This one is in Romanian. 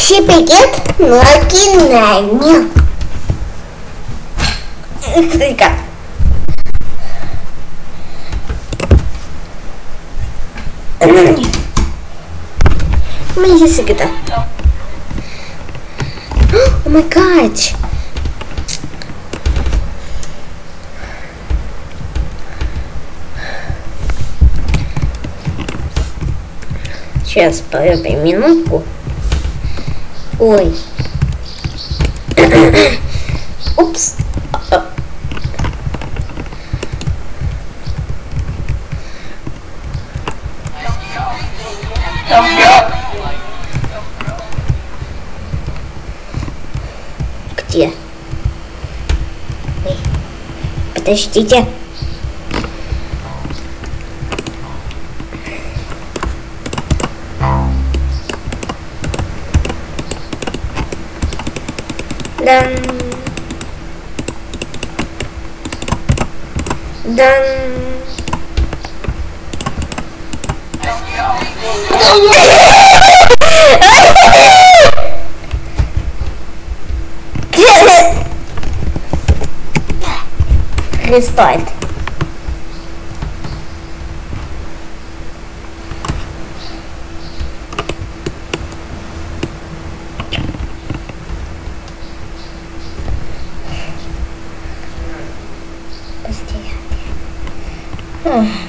Și pichet nu chinania. Ridicat. Mai este câta. Oh my god. Сейчас поёбай минутку. Ой. Упс. Где? Ой. Подождите. Дан. Дан. Рестарт. Постоянно.